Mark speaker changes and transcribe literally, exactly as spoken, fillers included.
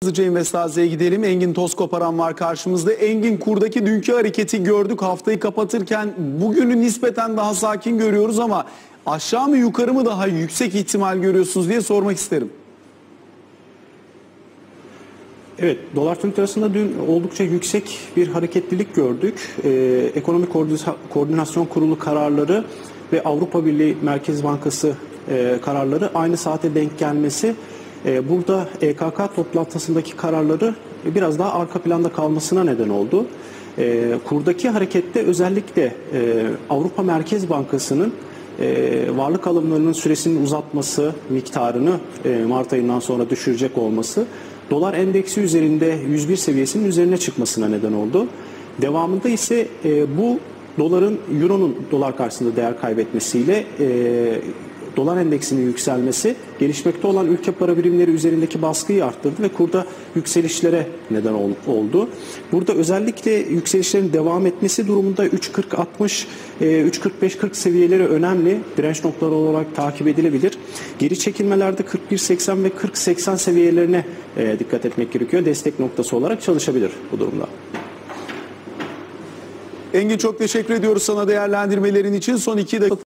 Speaker 1: Hızlıca Investazi'ye gidelim. Engin Tozkoparan var karşımızda. Engin, kurdaki dünkü hareketi gördük. Haftayı kapatırken bugünü nispeten daha sakin görüyoruz ama aşağı mı yukarı mı daha yüksek ihtimal görüyorsunuz diye sormak isterim.
Speaker 2: Evet, dolar Türk lirasında dün oldukça yüksek bir hareketlilik gördük. Ee, Ekonomik Koordinasyon Kurulu kararları ve Avrupa Birliği Merkez Bankası e, kararları aynı saate denk gelmesi e, burada E K K toplantısındaki kararları biraz daha arka planda kalmasına neden oldu. E, kurdaki harekette özellikle e, Avrupa Merkez Bankası'nın e, varlık alımlarının süresinin uzatması, miktarını e, Mart ayından sonra düşürecek olması, dolar endeksi üzerinde yüz bir seviyesinin üzerine çıkmasına neden oldu. Devamında ise e, bu doların, euronun dolar karşısında değer kaybetmesiyle e, dolar endeksinin yükselmesi gelişmekte olan ülke para birimleri üzerindeki baskıyı arttırdı ve kurda yükselişlere neden ol, oldu. Burada özellikle yükselişlerin devam etmesi durumunda üç kırk altmış, e, üç kırk beş kırk seviyeleri önemli direnç noktaları olarak takip edilebilir. Geri çekilmelerde kırk bir seksen ve kırk seksen seviyelerine e, dikkat etmek gerekiyor. Destek noktası olarak çalışabilir bu durumda.
Speaker 1: Engin, çok teşekkür ediyoruz sana değerlendirmelerin için. Son iki dakika